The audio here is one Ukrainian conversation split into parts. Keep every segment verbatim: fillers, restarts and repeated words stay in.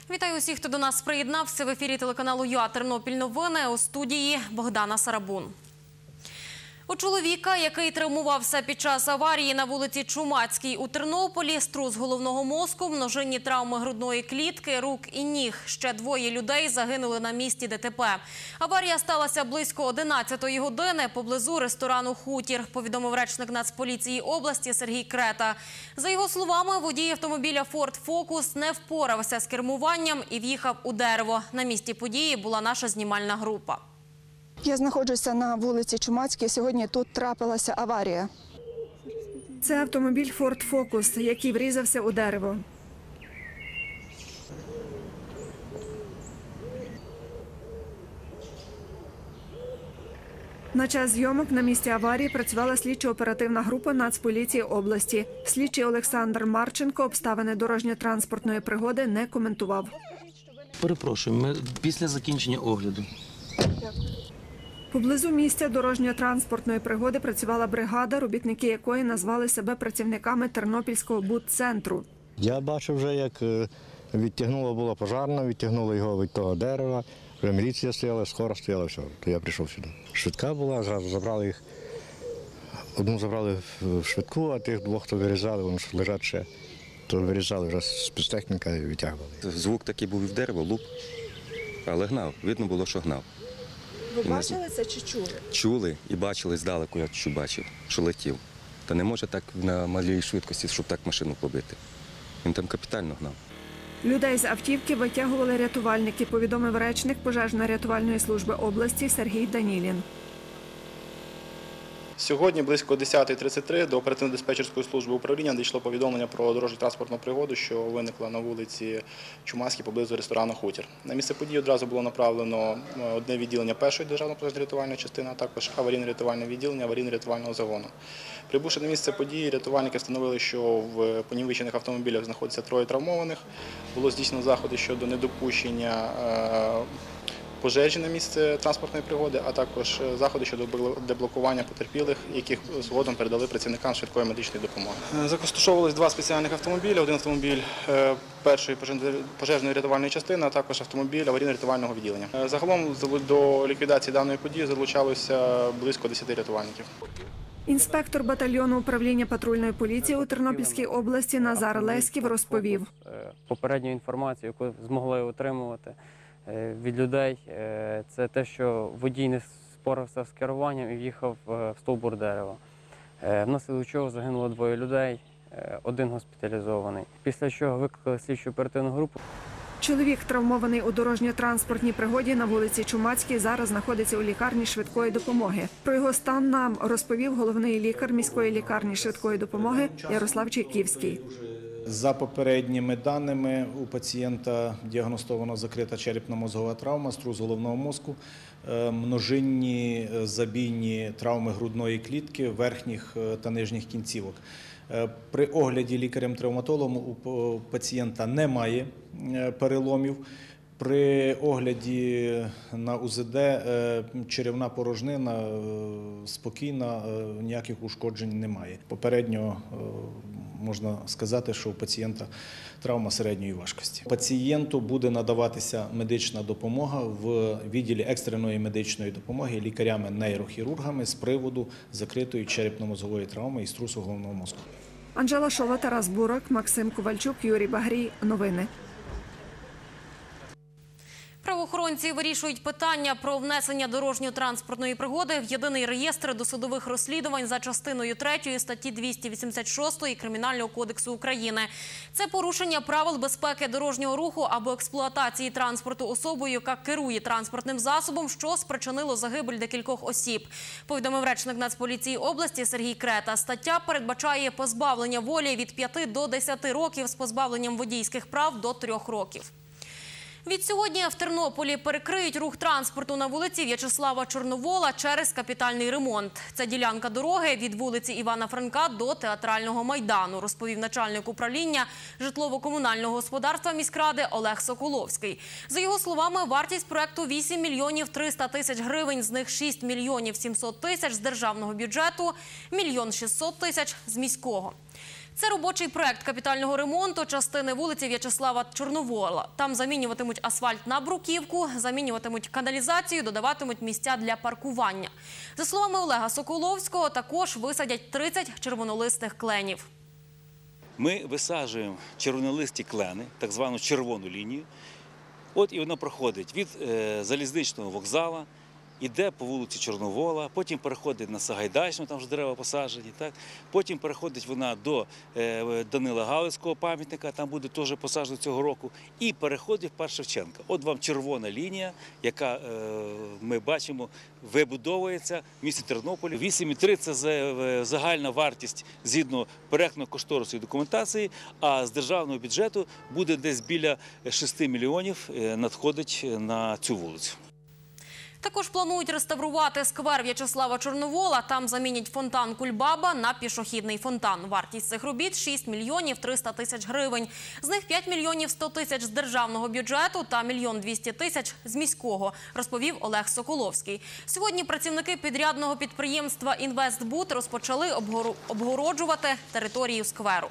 Вітаю усіх, хто до нас приєднався. В ефірі телеканалу ЮА «Тернопіль новини», у студії Богдана Сарабун. У чоловіка, який травмувався під час аварії на вулиці Чумацькій у Тернополі, струс головного мозку, множинні травми грудної клітки, рук і ніг. Ще двоє людей загинули на місці ДТП. Аварія сталася близько одинадцятої години поблизу ресторану «Хутір», повідомив речник Нацполіції області Сергій Крета. За його словами, водій автомобіля «Форд Фокус» не впорався з кермуванням і в'їхав у дерево. На місці події була наша знімальна група. Я знаходжуся на вулиці Чумацькій. Сьогодні тут трапилася аварія. Це автомобіль «Форд Фокус», який врізався у дерево. На час зйомок на місці аварії працювала слідчо-оперативна група Нацполіції області. Слідчий Олександр Марченко обставини дорожньо-транспортної пригоди не коментував. Перепрошую, ми після закінчення огляду. Поблизу місця дорожньо-транспортної пригоди працювала бригада, робітники якої назвали себе працівниками Тернопільського будцентру. Я бачив вже, як відтягнула була пожарна, відтягнула його від того дерева, вже міліція стояла, скоро стояла, все, то я прийшов сюди. Швидка була, зразу забрали їх, одну забрали в швидку, а тих двох, хто вирізали, вони лежать ще, то вирізали вже спецтехніка і відтягували. Звук такий був і в дерево, луп, але гнав, видно було, що гнав. Ви бачили це чи чули? Чули і бачили здалеку, я чуть бачив, що летів. Та не може так на малій швидкості, щоб так машину побити. Він там капітально гнав. Людей з автівки витягували рятувальники, повідомив речник пожежно-рятувальної служби області Сергій Данілін. Сьогодні близько десята тридцять три до оперативно-диспетчерської служби управління надійшло повідомлення про дорожньо-транспортну пригоду, що виникла на вулиці Чумацькій поблизу ресторану «Хутір». На місце події одразу було направлено одне відділення першої державної пожежно-рятувальної частини, а також аварійно-рятувальне відділення аварійно-рятувального загону. Прибувши на місце події, рятувальники встановили, що в понівечених автомобілях знаходиться троє травмованих. Було здійснено заходи щодо недопущення пожежі на місце транспортної пригоди, а також заходи щодо деблокування потерпілих, яких згодом передали працівникам швидкої медичної допомоги. Закостушовувалися два спеціальних автомобілі, один автомобіль першої пожежної рятувальної частини, а також автомобіль аварійно-рятувального відділення. Загалом до ліквідації даної події залучалося близько десяти рятувальників. Інспектор батальйону управління патрульної поліції у Тернопільській області Назар Леськів розповів. Попередню інформацію, яку змогли отримувати від людей, це те, що водій не спорався з керуванням і в'їхав в стовбур дерева. Внаслідок чого загинуло двоє людей, один госпіталізований. Після чого викликали слідчу оперативну групу. Чоловік, травмований у дорожньо-транспортній пригоді на вулиці Чумацькій, зараз знаходиться у лікарні швидкої допомоги. Про його стан нам розповів головний лікар міської лікарні швидкої допомоги Ярослав Чайківський. За попередніми даними, у пацієнта діагностовано закрита черепно-мозгова травма, струс головного мозку, множинні забійні травми грудної клітки, верхніх та нижніх кінцівок. При огляді лікарем-травматологом у пацієнта немає переломів. При огляді на УЗД черевна порожнина спокійна, ніяких ушкоджень немає. Попередньо можна сказати, що у пацієнта травма середньої важкості. Пацієнту буде надаватися медична допомога в відділі екстреної медичної допомоги лікарями-нейрохірургами з приводу закритої черепно-мозгової травми і струсу головного мозку. Анжела Шова, Тарас Бурак, Максим Ковальчук, Юрій Багрій. Новини. Правоохоронці вирішують питання про внесення дорожньо-транспортної пригоди в єдиний реєстр досудових розслідувань за частиною третьої статті двісті вісімдесят шість Кримінального кодексу України. Це порушення правил безпеки дорожнього руху або експлуатації транспорту особою, яка керує транспортним засобом, що спричинило загибель декількох осіб, повідомив речник Нацполіції області Сергій Крета. Стаття передбачає позбавлення волі від п'яти до десяти років з позбавленням водійських прав до трьох років. Відсьогодні в Тернополі перекриють рух транспорту на вулиці В'ячеслава Чорновола через капітальний ремонт. Це ділянка дороги від вулиці Івана Франка до Театрального майдану, розповів начальник управління житлово-комунального господарства міськради Олег Соколовський. За його словами, вартість проекту вісім мільйонів триста тисяч гривень, з них шість мільйонів сімсот тисяч з державного бюджету, мільйон шістсот тисяч з міського. Це робочий проект капітального ремонту частини вулиці В'ячеслава Чорновола. Там замінюватимуть асфальт на бруківку, замінюватимуть каналізацію, додаватимуть місця для паркування. За словами Олега Соколовського, також висадять тридцять червонолистих кленів. Ми висаджуємо червонолисті клени, так звану червону лінію. От і вона проходить від е, залізничного вокзалу, іде по вулиці Чорновола, потім переходить на Сагайдачну, там ж дерева посаджені, так? Потім переходить вона до е, Данила Галицького пам'ятника, там буде теж посаджено цього року, і переходить в Парк Шевченка. От вам червона лінія, яка, е, ми бачимо, вибудовується в місті Тернополі. вісім цілих три це загальна вартість згідно проєктно-кошторисної документації, а з державного бюджету буде десь біля шести мільйонів надходить на цю вулицю. Також планують реставрувати сквер В'ячеслава Чорновола. Там замінять фонтан Кульбаба на пішохідний фонтан. Вартість цих робіт – шість мільйонів триста тисяч гривень. З них п'ять мільйонів сто тисяч з державного бюджету та мільйон двісті тисяч з міського, розповів Олег Соколовський. Сьогодні працівники підрядного підприємства «Інвестбуд» розпочали обгороджувати територію скверу.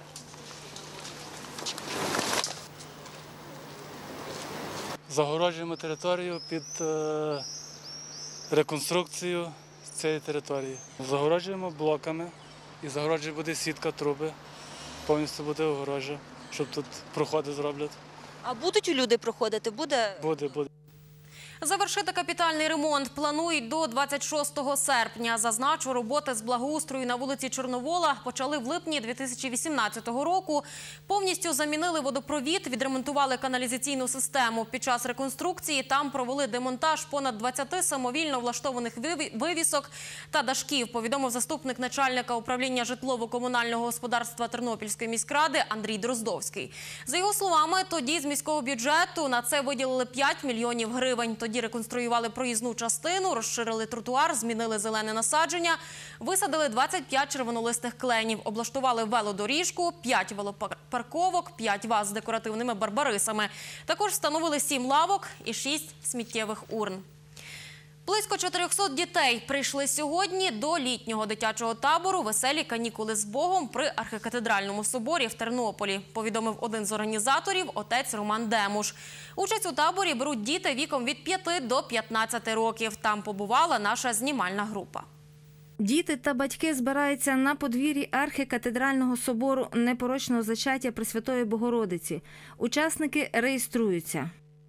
Загороджуємо територію під е, реконструкцію цієї території. Загороджуємо блоками і загороджує буде сітка труби, повністю буде огорожа, щоб тут проходи зроблять. А будуть люди проходити? Буде? Буде, буде. Завершити капітальний ремонт планують до двадцять шостого серпня. Зазначу, роботи з благоустрою на вулиці Чорновола почали в липні дві тисячі вісімнадцятого року. Повністю замінили водопровід, відремонтували каналізаційну систему. Під час реконструкції там провели демонтаж понад двадцяти самовільно влаштованих вивісок та дашків, повідомив заступник начальника управління житлово-комунального господарства Тернопільської міськради Андрій Дроздовський. За його словами, тоді з міського бюджету на це виділили п'ять мільйонів гривень. Тоді реконструювали проїзну частину, розширили тротуар, змінили зелене насадження, висадили двадцять п'ять червонолистих кленів, облаштували велодоріжку, п'ять велопарковок, п'ять ваз з декоративними барбарисами. Також встановили сім лавок і шість сміттєвих урн. Близько чотирьохсот дітей прийшли сьогодні до літнього дитячого табору «Веселі канікули з Богом» при Архикатедральному соборі в Тернополі, повідомив один з організаторів, отець Роман Демуш. Участь у таборі беруть діти віком від п'яти до п'ятнадцяти років. Там побувала наша знімальна група. Діти та батьки збираються на подвір'ї Архикатедрального собору непорочного зачаття Пресвятої Богородиці. Учасники реєструються.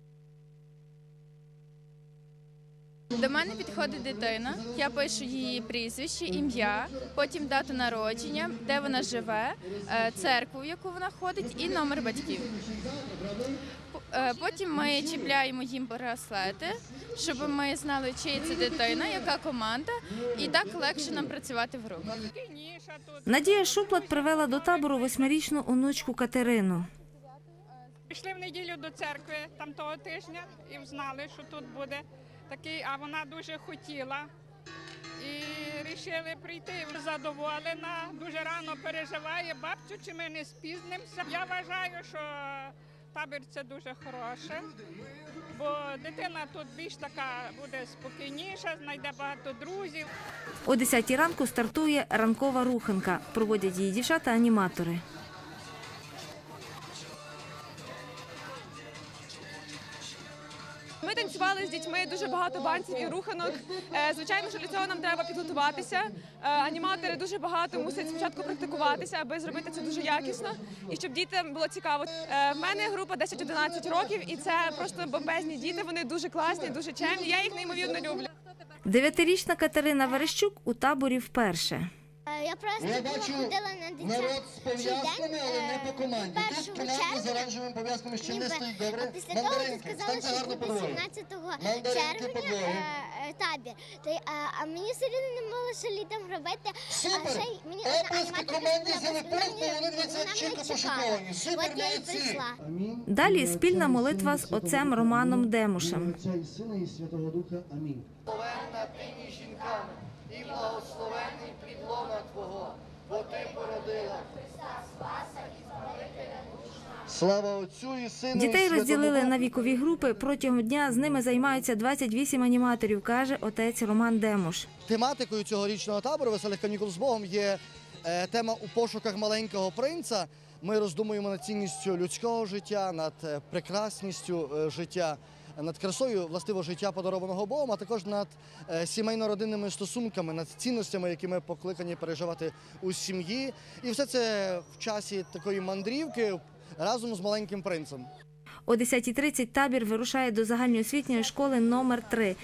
До мене підходить дитина, я пишу її прізвище, ім'я, потім дату народження, де вона живе, церкву, в яку вона ходить, і номер батьків. Потім ми чіпляємо їм браслети, щоб ми знали, чия це дитина, яка команда, і так легше нам працювати в групах. Надія Шуплат привела до табору восьмирічну онучку Катерину. Пішли в неділю до церкви там того тижня і знали, що тут буде такий, а вона дуже хотіла. І вирішили прийти, задоволена, дуже рано переживає бабцю, чи ми не спізнимося. Я вважаю, що табір це дуже хороше, бо дитина тут більш така буде спокійніша, знайде багато друзів. О десятій ранку стартує ранкова руханка. Проводять її дівчата-аніматори. Ми танцювали з дітьми дуже багато танців і руханок. Звичайно, що для цього нам треба підготуватися. Аніматори дуже багато мусять спочатку практикуватися, аби зробити це дуже якісно і щоб дітям було цікаво. В мене група десять-одинадцять років, і це просто бомбезні діти. Вони дуже класні, дуже чемні. Я їх неймовірно люблю. Дев'ятирічна Катерина Верещук у таборі вперше. Я просто ходила на дитячий день першого червня, а після того ти сказала, що буде сімнадцятого червня табір. А мені все рівно не було, що літом робити. А ще мені аніматорка чекала. От я і прийшла. Далі спільна молитва з отцем Романом Демушем. І благословений плід лона Твого, бо Ти породила Христа Спаса і Збавителя душ наших. Слава Отцю і Сину і Святому Дітей розділили Духу. на вікові групи. Протягом дня з ними займаються двадцять вісім аніматорів, каже отець Роман Демуш. Тематикою цьогорічного табору «Веселих канікул з Богом» є Е, Тема «У пошуках маленького принца». Ми роздумуємо над цінністю людського життя, над е, прекрасністю е, життя, над красою, властиво, життя, подарованого Богом, а також над е, сімейно-родинними стосунками, над цінностями, які ми покликані переживати у сім'ї. І все це в часі такої мандрівки разом з маленьким принцем. О десятій тридцять табір вирушає до загальноосвітньої школи номер три.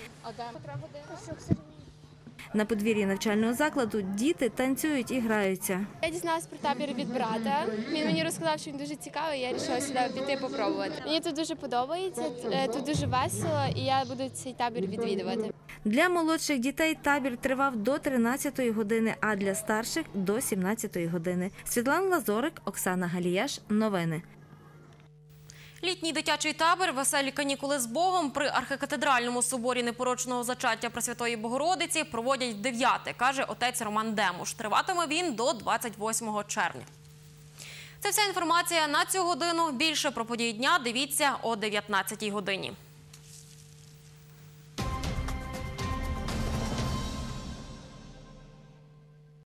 На подвір'ї навчального закладу діти танцюють і граються. Я дізналась про табір від брата. Він мені розказав, що він дуже цікавий, я вирішила сюди піти попробувати. Мені тут дуже подобається, тут дуже весело, і я буду цей табір відвідувати. Для молодших дітей табір тривав до тринадцятої години, а для старших – до сімнадцятої години. Світлана Лазорик, Оксана Галіяш. Новини. Літній дитячий табір «Веселі канікули з Богом» при архікатедральному соборі непорочного зачаття Пресвятої Богородиці проводять дев'яте, каже отець Роман Демуш. Триватиме він до двадцять восьмого червня. Це вся інформація на цю годину. Більше про події дня дивіться о дев'ятнадцятій годині.